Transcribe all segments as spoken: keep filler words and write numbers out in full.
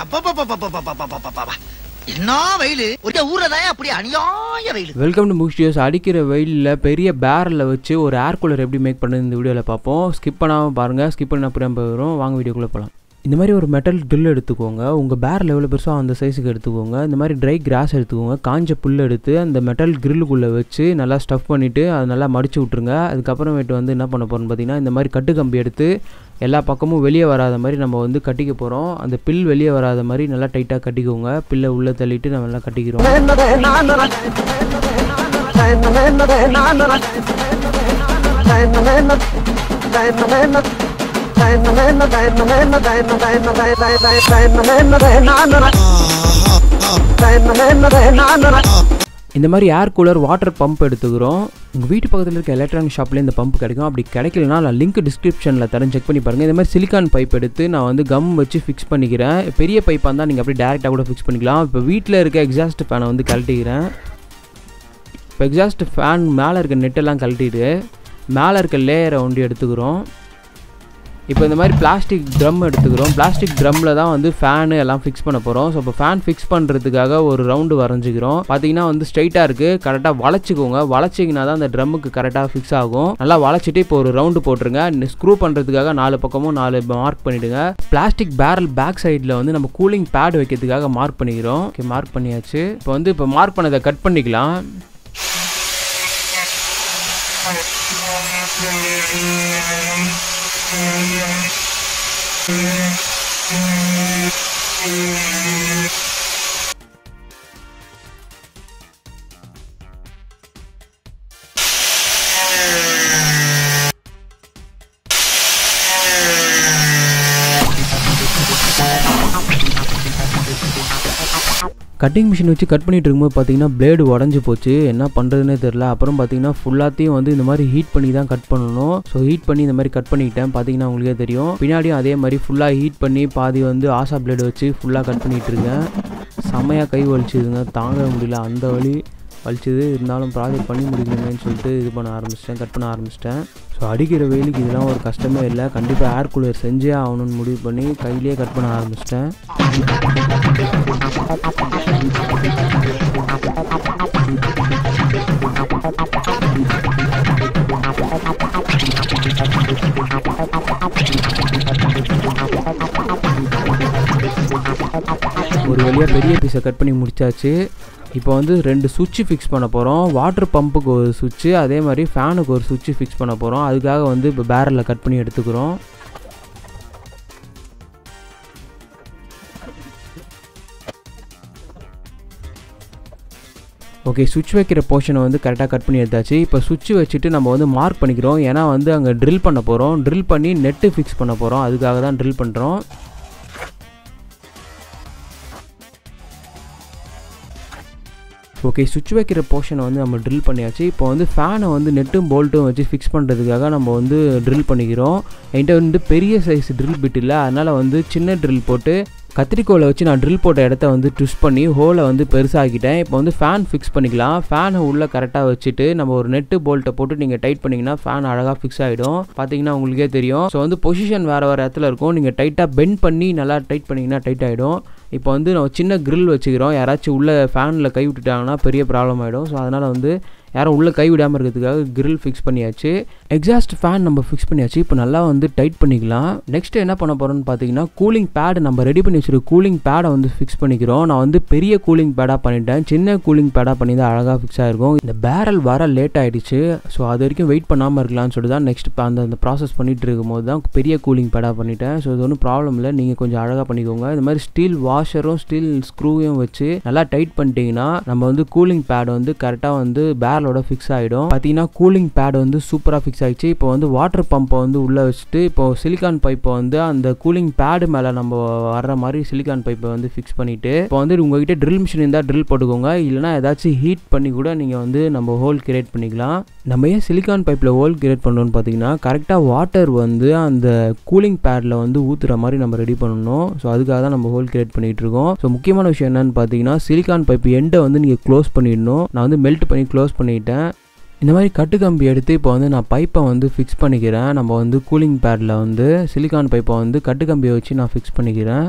என்ன வெயில் ஒரு ஊரதாயே அப்படி அநியாய வெயில். Welcome to Mook studios. அடிக்கிற வெயிலில் பெரிய பேரலில் வச்சு ஒரு ஏர் கூலர் எப்படி மேக் பண்ணுறது இந்த வீடியோவில் பார்ப்போம். ஸ்கிப் பண்ணாமல் பாருங்கள். ஸ்கிப் பண்ண அப்புறம் போயிடும். வாங்க வீடியோக்குள்ளே போகலாம். இந்த மாதிரி ஒரு மெட்டல் ட்ரில் எடுத்துக்கோங்க. உங்கள் பேரில் எவ்வளோ பெருசோ அந்த சைஸுக்கு எடுத்துக்கோங்க. இந்த மாதிரி ட்ரை கிராஸ் எடுத்துக்கோங்க. காஞ்ச புல் எடுத்து அந்த மெட்டல் க்ரில்லுக்குள்ளே வச்சு நல்லா ஸ்டஃப் பண்ணிவிட்டு அதை நல்லா மடிச்சு விட்ருங்க. அதுக்கப்புறமேட்டு வந்து என்ன பண்ண போகிறோம்னு பார்த்தீங்கன்னா, இந்த மாதிரி கட்டு கம்பி எடுத்து எல்லா பக்கமும் வெளியே வராத மாதிரி நம்ம வந்து கட்டிக்க போகிறோம். அந்த பில் வெளியே வராத மாதிரி நல்லா டைட்டாக கட்டிக்கோங்க. பில்லை உள்ளே தள்ளிட்டு நம்ம நல்லா கட்டிக்கிறோம். இந்த மாதிரி ஏர் கூலர் வாட்டர் பம்ப் எடுத்துக்கிறோம். உங்கள் வீட்டு பக்கத்தில் இருக்க எலக்ட்ரானிக் ஷாப்லேயே இந்த பம்ப் கிடைக்கும். அப்படி கிடைக்கலனா நான் லிங்க் டிஸ்கிரிப்ஷனில் தரேன், செக் பண்ணி பாருங்கள். இந்த மாதிரி சிலிக்கான் பைப் எடுத்து நான் வந்து கம் வச்சு ஃபிக்ஸ் பண்ணிக்கிறேன். பெரிய பைப்பாக இருந்தால் நீங்கள் அப்படியே டேரெக்டாக கூட ஃபிக்ஸ் பண்ணிக்கலாம். இப்போ வீட்டில் இருக்க எக்ஸாஸ்ட் ஃபேனை வந்து கழட்டிக்கிறேன். இப்போ எக்ஸாஸ்ட் ஃபேன் மேலே இருக்க நெட்டெல்லாம் கழட்டிட்டு மேலே இருக்க லேயரை ஒண்டி எடுத்துக்கிறோம். இப்போ இந்த மாதிரி பிளாஸ்டிக் ட்ரம் எடுத்துக்கிறோம். பிளாஸ்டிக் ட்ரம்மில் தான் வந்து ஃபேனு எல்லாம் ஃபிக்ஸ் பண்ண போகிறோம். ஸோ இப்போ ஃபேன் ஃபிக்ஸ் பண்ணுறதுக்காக ஒரு ரவுண்டு வரைஞ்சிக்கிறோம். பார்த்தீங்கன்னா வந்து ஸ்ட்ரைட்டாக இருக்குது. கரெக்டாக வளைச்சிக்கோங்க. வளைச்சிங்கன்னா தான் அந்த ட்ரம்முக்கு கரெக்டாக ஃபிக்ஸ் ஆகும். நல்லா வளைச்சிட்டு இப்போ ஒரு ரவுண்டு போட்டுருங்க. ஸ்க்ரூ பண்ணுறதுக்காக நாலு பக்கமும் நாலு மார்க் பண்ணிவிடுங்க. பிளாஸ்டிக் பேரல் பேக் சைடில் வந்து நம்ம கூலிங் பேட் வைக்கிறதுக்காக மார்க் பண்ணிக்கிறோம். ஓகே, மார்க் பண்ணியாச்சு. இப்போ வந்து இப்போ மார்க் பண்ணதை கட் பண்ணிக்கலாம். கட்டிங் மிஷின் வச்சு கட் பண்ணிட்டு இருக்கும்போது பார்த்தீங்கன்னா பிளேடு உடஞ்சி போச்சு. என்ன பண்ணுறதுனே தெரில. அப்புறம் பார்த்தீங்கன்னா ஃபுல்லாத்தையும் வந்து இந்த மாதிரி ஹீட் பண்ணி தான் கட் பண்ணணும். ஸோ ஹீட் பண்ணி இந்த மாதிரி கட் பண்ணிக்கிட்டேன். பார்த்தீங்கன்னா உங்களுக்கே தெரியும். பின்னாடியும் அதே மாதிரி ஃபுல்லாக ஹீட் பண்ணி பாதி வந்து ஆசா பிளேடு வச்சு ஃபுல்லாக கட் பண்ணிகிட்டு இருக்கேன். செம்மையாக கை வலிச்சுதுங்க, தாங்க முடியல, அந்த வலி வலிச்சுது. இருந்தாலும் ப்ராஜெக்ட் பண்ணி முடிக்கணுமேன்னு சொல்லிட்டு இது பண்ண ஆரம்பிச்சிட்டேன், கட் பண்ண ஆரம்பிச்சிட்டேன். ஸோ அடிக்கிற வெயிலுக்கு இதெல்லாம் ஒரு கஷ்டமே இல்லை. கண்டிப்பாக ஏர் கூலர் செஞ்சே ஆகணும்னு முடிவு பண்ணி கையிலேயே கட் பண்ண ஆரம்பிச்சிட்டேன். ஒரு வழியாக பெரிய பீஸை கட் பண்ணி முடிச்சாச்சு. இப்போ வந்து ரெண்டு சுவிட்சு ஃபிக்ஸ் பண்ண போகிறோம். வாட்டர் பம்புக்கு ஒரு சுவிட்சு, அதே மாதிரி ஃபேனுக்கு ஒரு சுவிட்சு ஃபிக்ஸ் பண்ண போகிறோம். அதுக்காக வந்து இப்போ பேரலில் கட் பண்ணி எடுத்துக்கிறோம். ஓகே, சுவிட்ச் வைக்கிற போர்ஷனை வந்து கரெக்டாக கட் பண்ணி எடுத்தாச்சு. இப்போ சுவிட்ச் வச்சுட்டு நம்ம வந்து மார்க் பண்ணிக்கிறோம். ஏன்னா வந்து அங்கே ட்ரில் பண்ண போகிறோம். ட்ரில் பண்ணி நெட்டு ஃபிக்ஸ் பண்ண போகிறோம். அதுக்காக தான் ட்ரில் பண்ணுறோம். ஓகே, சுவிட்ச் வைக்கிற போர்ஷனை வந்து நம்ம ட்ரில் பண்ணியாச்சு. இப்போ வந்து ஃபேனை வந்து நெட்டும் போல்ட்டும் வச்சு ஃபிக்ஸ் பண்ணுறதுக்காக நம்ம வந்து ட்ரில் பண்ணிக்கிறோம். என்கிட்ட வந்து பெரிய சைஸ் ட்ரில் பிட் இல்லை, அதனால் வந்து சின்ன ட்ரில் போட்டு கத்திரிக்கோலை வச்சு நான் ட்ரில் போட்ட இடத்த வந்து ட்விஸ்ட் பண்ணி ஹோலை வந்து பெருசாகிட்டேன். இப்போ வந்து ஃபேன் ஃபிக்ஸ் பண்ணிக்கலாம். ஃபேனை உள்ளே கரெக்டாக வச்சுட்டு நம்ம ஒரு நெட்டு போல்ட்டை போட்டு நீங்கள் டைட் பண்ணிங்கன்னா ஃபேன் அழகாக ஃபிக்ஸ் ஆகிடும். பார்த்தீங்கன்னா உங்களுக்கே தெரியும். ஸோ வந்து பொசிஷன் வேறு வேறு இடத்துல இருக்கும். நீங்கள் டைட்டாக பெண்ட் பண்ணி நல்லா டைட் பண்ணிங்கன்னா டைட் ஆகிடும். இப்போ வந்து நம்ம சின்ன க்ரில் வச்சுக்கிறோம். யாராச்சும் உள்ளே ஃபேனில் கை விட்டுட்டாங்கன்னா பெரிய ப்ராப்ளம் ஆகிடும். ஸோ அதனால் வந்து யாரும் உள்ளே கை விடாமல் இருக்கிறதுக்காக க்ரில் ஃபிக்ஸ் பண்ணியாச்சு. எக்ஸாஸ்ட் ஃபேன் நம்ம ஃபிக்ஸ் பண்ணியாச்சு. இப்போ நல்லா வந்து டைட் பண்ணிக்கலாம். நெக்ஸ்ட்டு என்ன பண்ண போகிறோன்னு பார்த்தீங்கன்னா, கூலிங் பேடு நம்ம ரெடி பண்ணி வச்சுருக்க கூலிங் பேடை வந்து ஃபிக்ஸ் பண்ணிக்கிறோம். நான் வந்து பெரிய கூலிங் பேடாக பண்ணிட்டேன். சின்ன கூலிங் பேடாக பண்ணி தான் அழகாக ஃபிக்ஸ் ஆகிருக்கும். இந்த பேரல் வர லேட் ஆகிடுச்சு. ஸோ அது வரைக்கும் வெயிட் பண்ணாமல் இருக்கலாம்னு சொல்லிட்டு தான் நெக்ஸ்ட் அந்த அந்த ப்ராசஸ் பண்ணிகிட்டு இருக்கும்போது தான் பெரிய கூலிங் பேடாக பண்ணிட்டேன். ஸோ இது ஒன்றும் ப்ராப்ளம் இல்லை, நீங்கள் கொஞ்சம் அழகாக பண்ணிக்கோங்க. இந்த மாதிரி ஸ்டீல் வாஷரும் ஸ்டீல் ஸ்க்ரூவையும் வச்சு நல்லா டைட் பண்ணிட்டீங்கன்னா நம்ம வந்து கூலிங் பேட் வந்து கரெக்டாக வந்து பேரலோட ஃபிக்ஸ் ஆகிடும். பார்த்தீங்கன்னா கூலிங் பேட் வந்து சூப்பராக ஃபிக்ஸ் ஆகிடுச்சு. இப்போ வந்து வாட்டர் பம்பை வந்து உள்ளே வச்சுட்டு இப்போ சிலிக்கான் பைப்பை வந்து அந்த கூலிங் பேடு மேலே நம்ம வர்ற மாதிரி சிலிக்கான் பைப்பை வந்து ஃபிக்ஸ் பண்ணிவிட்டு இப்போ வந்து உங்ககிட்ட ட்ரில் மிஷின் இருந்தால் ட்ரில் போட்டுக்கோங்க. இல்லைனா ஏதாச்சும் ஹீட் பண்ணி கூட நீங்கள் வந்து நம்ம ஹோல் கிரியேட் பண்ணிக்கலாம். நம்ம ஏன் சிலிக்கான் பைப்பில் ஹோல் கிரியேட் பண்ணணும்னு பார்த்தீங்கன்னா, கரெக்டாக வாட்டர் வந்து அந்த கூலிங் பேடில் வந்து ஊற்றுற மாதிரி நம்ம ரெடி பண்ணணும். ஸோ அதுக்காக தான் நம்ம ஹோல் கிரியேட் பண்ணிகிட்டு இருக்கோம். ஸோ முக்கியமான விஷயம் என்னென்னு பார்த்தீங்கன்னா, சிலிக்கான் பைப் எண்டை வந்து நீங்கள் க்ளோஸ் பண்ணிடணும். நான் வந்து மெல்ட் பண்ணி க்ளோஸ் பண்ணிட்டேன். இந்த மாதிரி கட்டுக்கம்பி எடுத்து இப்போ வந்து நான் பைப்பை வந்து ஃபிக்ஸ் பண்ணிக்கிறேன். நம்ம வந்து கூலிங் பேடில் வந்து சிலிக்கான் பைப்பை வந்து கட்டுக்கம்பியை வச்சு நான் ஃபிக்ஸ் பண்ணிக்கிறேன்.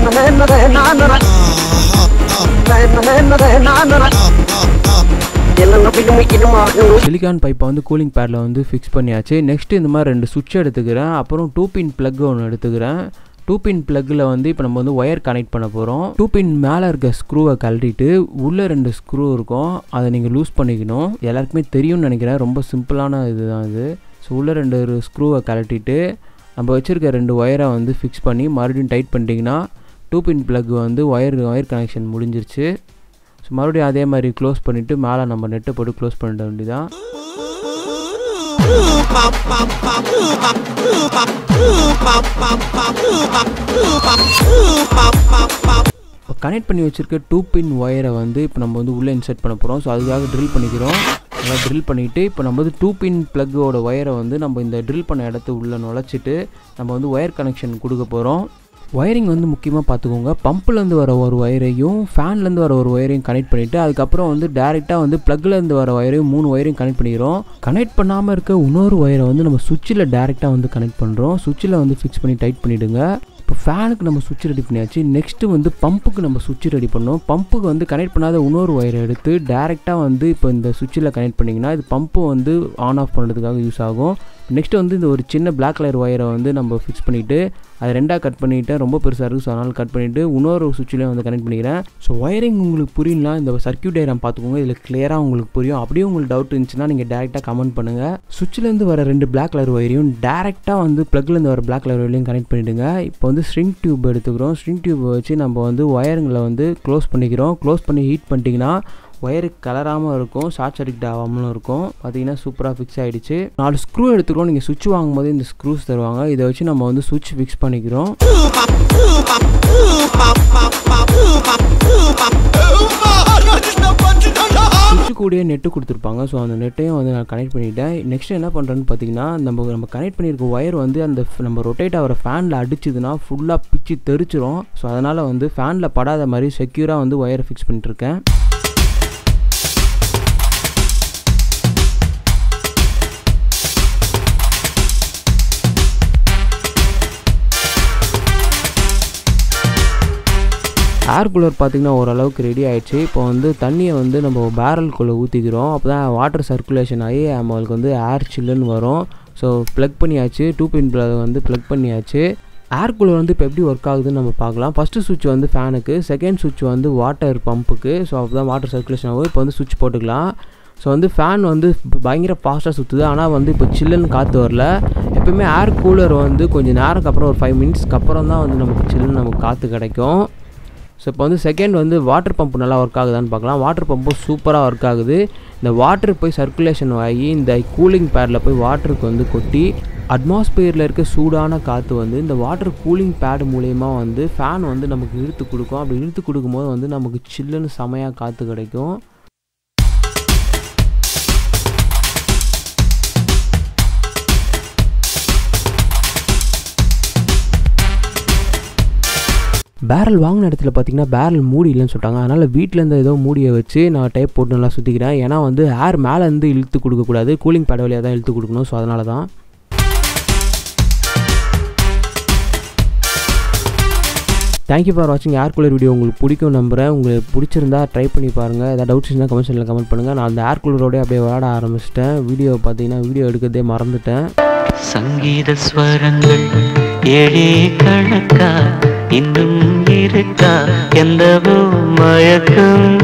சிலிக்கான் பைப்பை வந்து கூலிங் பேடில் வந்து ஃபிக்ஸ் பண்ணியாச்சு. நெக்ஸ்ட் இந்த மாதிரி ரெண்டு சுவிட்ச் எடுத்துக்கிறேன். அப்புறம் டூ பின் ப்ளக் ஒன்று எடுத்துக்கிறேன். டூ பின் ப்ளக்கில் வந்து இப்போ நம்ம வந்து ஒயர் கனெக்ட் பண்ண போகிறோம். டூ பின் மேலே இருக்க ஸ்க்ரூவை கழட்டிட்டு உள்ளே ரெண்டு ஸ்க்ரூ இருக்கும், அதை நீங்கள் லூஸ் பண்ணிக்கணும். எல்லாருக்குமே தெரியும்னு நினைக்கிறேன், ரொம்ப சிம்பிளான இது தான் இது. ஸோ உள்ளே ரெண்டு ஸ்க்ரூவை கழட்டிட்டு நம்ம வச்சுருக்க ரெண்டு ஒயரை வந்து ஃபிக்ஸ் பண்ணி மறுபடியும் டைட் பண்ணிட்டிங்கன்னா டூ பின் ப்ளக் வந்து ஒயர் ஒயர் கனெக்ஷன் முடிஞ்சிருச்சு. ஸோ மறுபடியும் அதே மாதிரி க்ளோஸ் பண்ணிவிட்டு மேலே நம்ம நெட்டை போட்டு க்ளோஸ் பண்ணிட வேண்டியதான். இப்போ கனெக்ட் பண்ணி வச்சுருக்க டூ பின் ஒயரை வந்து இப்போ நம்ம வந்து உள்ளே இன்சர்ட் பண்ண போகிறோம். ஸோ அதுக்காக ட்ரில் பண்ணிக்கிறோம். நல்லா ட்ரில் பண்ணிவிட்டு இப்போ நம்ம வந்து டூ பின் ப்ளக்கோட ஒயரை வந்து நம்ம இந்த ட்ரில் பண்ண இடத்து உள்ளே நுழைச்சிட்டு நம்ம வந்து ஒயர் கனெக்ஷன் கொடுக்க போகிறோம். ஒயரிங் வந்து முக்கியமாக பார்த்துக்கோங்க. பம்ப்லேருந்து வர ஒரு ஒயரையும் ஃபேன்லேருந்து வர ஒரு ஒயரையும் கனெக்ட் பண்ணிவிட்டு அதுக்கப்புறம் வந்து டேரெக்டாக வந்து ப்ளக்லேருந்து வர ஒயரையும் மூணு ஒயரையும் கனெக்ட் பண்ணிக்கிறோம். கனெக்ட் பண்ணாமல் இருக்க இன்னொரு ஒயரை வந்து நம்ம சுவிட்சில் டேரெக்டாக வந்து கனெக்ட் பண்ணுறோம். சுவிட்சில் வந்து ஃபிக்ஸ் பண்ணி டைட் பண்ணிவிடுங்க. இப்போ ஃபேனுக்கு நம்ம சுவிட்ச் ரெடி பண்ணியாச்சு. நெக்ஸ்ட்டு வந்து பம்புக்கு நம்ம சுவிட்ச் ரெடி பண்ணோம். பம்புக்கு வந்து கனெக்ட் பண்ணாத இன்னொரு ஒயரை எடுத்து டேரெக்டாக வந்து இப்போ இந்த சுவிட்சில் கனெக்ட் பண்ணிங்கன்னா இது பம்பு வந்து ஆன் ஆஃப் பண்ணுறதுக்காக யூஸ் ஆகும். நெக்ஸ்ட்டு வந்து இந்த ஒரு சின்ன பிளாக் கலர் ஒயரை வந்து நம்ம ஃபிக்ஸ் பண்ணிவிட்டு அதை ரெண்டாக கட் பண்ணிவிட்டேன். ரொம்ப பெருசாக இருக்குது, ஸோ அதனால் கட் பண்ணிவிட்டு இன்னொரு சுவிட்சிலையும் வந்து கனெக்ட் பண்ணிக்கிறேன். ஸோ ஒயரிங் உங்களுக்கு புரியலாம், இந்த சர்க்யூட் டயக்ராம் பார்த்துக்கோங்க, இதில் கிளியராக உங்களுக்கு புரியும். அப்படியே உங்களுக்கு டவுட் இருந்துச்சுன்னா நீங்கள் டேரெக்டாக கமெண்ட் பண்ணுங்கள். சுவிட்சிலேருந்து வர ரெண்டு பிளாக் கலர் ஒயரையும் டேரெக்டாக வந்து ப்ளக்லேருந்து வர பிளாக் கலர் ஒயரையும் கனெக்ட் பண்ணிவிடுங்க. இப்போ வந்து ஸ்ட்ரிங் டியூப் எடுத்துக்கிறோம். ஸ்ட்ரிங் டியூப்பை வச்சு நம்ம வந்து ஒயருங்களை வந்து க்ளோஸ் பண்ணிக்கிறோம். க்ளோஸ் பண்ணி ஹீட் பண்ணிட்டிங்கன்னா ஒயருக்கு கலராமல் இருக்கும், ஷார்ட் சர்க்யூட் ஆகாமலும் இருக்கும். பார்த்தீங்கன்னா சூப்பராக ஃபிக்ஸ் ஆகிடுச்சு. நாலு ஸ்க்ரூ எடுத்துக்கிறோம். நீங்கள் சுவிட்ச் வாங்கும்போது இந்த ஸ்க்ரூஸ் தருவாங்க, இதை வச்சு நம்ம வந்து சுவிட்ச் ஃபிக்ஸ் பண்ணிக்கிறோம். சுவிட்சு கூடயே நெட்டு கொடுத்துருப்பாங்க. ஸோ அந்த நெட்டையும் வந்து நான் கனெக்ட் பண்ணிவிட்டேன். நெக்ஸ்ட் என்ன பண்ணுறேன்னு பார்த்தீங்கன்னா நம்ம நம்ம கனெக்ட் பண்ணியிருக்க ஒயர் வந்து அந்த நம்ம ரொட்டேட் ஆகிற ஃபேனில் அடிச்சதுன்னா ஃபுல்லாக பிச்சு தெரிச்சிரும். ஸோ அதனால் வந்து ஃபேனில் படாத மாதிரி செக்யூராக வந்து ஒயரை ஃபிக்ஸ் பண்ணிட்டுருக்கேன். ஏர் கூலர் பார்த்திங்கன்னா ஓரளவுக்கு ரெடி ஆகிடுச்சு. இப்போ வந்து தண்ணியை வந்து நம்ம பேரல்குள்ளே ஊற்றிக்கிறோம். அப்போ தான் வாட்டர் சர்க்குலேஷன் ஆகி நம்மளுக்கு வந்து ஏர் சில்லுன்னு வரும். ஸோ ப்ளக் பண்ணியாச்சு, டூ பின் ப்ளக் வந்து ப்ளக் பண்ணியாச்சு. ஏர் கூலர் வந்து இப்போ எப்படி ஒர்க் ஆகுதுன்னு நம்ம பார்க்கலாம். ஃபஸ்ட்டு சுவிட்ச் வந்து ஃபேனுக்கு, செகண்ட் சுவிட்ச் வந்து வாட்டர் பம்புக்கு. ஸோ அப்போ தான் வாட்டர் சர்க்குலேஷன் ஆகும். இப்போ வந்து சுவிட்ச் போட்டுக்கலாம். ஸோ வந்து ஃபேன் வந்து பயங்கர ஃபாஸ்ட்டாக சுற்றுது, ஆனால் வந்து இப்போ சில்லுன்னு காற்று வரல. எப்போயுமே ஏர் கூலர் வந்து கொஞ்சம் நேரத்துக்கு அப்புறம் ஒரு ஃபைவ் மினிட்ஸ்க்கு அப்புறம் தான் வந்து நமக்கு சில்லுன்னு நமக்கு காற்று கிடைக்கும். ஸோ இப்போ வந்து செகண்ட் வந்து வாட்டர் பம்ப் நல்லா ஒர்க் ஆகுதான்னு பார்க்கலாம். வாட்டர் பம்பும் சூப்பராக ஒர்க் ஆகுது. இந்த வாட்டர் போய் சர்க்குலேஷன் ஆகி இந்த கூலிங் பேடில் போய் வாட்டருக்கு வந்து கொட்டி அட்மாஸ்பியரில் இருக்க சூடான காற்று வந்து இந்த வாட்டர் கூலிங் பேடு மூலயமா வந்து ஃபேன் வந்து நமக்கு இழுத்து கொடுக்கும். அப்படி இழுத்து கொடுக்கும்போது வந்து நமக்கு சில்லுன்னு செமையாக காற்று கிடைக்கும். பேரல் வாங்கின இடத்துல பார்த்தீங்கன்னா பேரல் மூடி இல்லைன்னு சொல்லிட்டாங்க. அதனால் வீட்டிலேருந்து ஏதோ மூடியை வச்சு நான் டைப் போட்டு நல்லா சுற்றிக்கிறேன். ஏன்னா வந்து ஏர் மேலேருந்து இழுத்து கொடுக்கக்கூடாது, கூலிங் பேட் வழியாக தான் இழுத்து கொடுக்கணும். ஸோ அதனால தான். தேங்க்யூ ஃபார் வாட்சிங். ஏர் கூலர் வீடியோ உங்களுக்கு பிடிக்கும் நம்புகிறேன். உங்களுக்கு பிடிச்சிருந்தா ட்ரை பண்ணி பாருங்கள். ஏதாவது டவுட்ஸ் இருந்தால் கமெண்ட் செக்ஷனில் கமெண்ட் பண்ணுங்கள். நான் அந்த ஏர் கூலரோடய அப்படியே விளையாட ஆரம்பிச்சிட்டேன். வீடியோ பார்த்தீங்கன்னா வீடியோ எடுக்கிறதே மறந்துட்டேன். சங்கீத ஸ்வரங்கள் ஏழே கணக்கா இன்னும் இருக்கா எந்தவோ மயக்கம்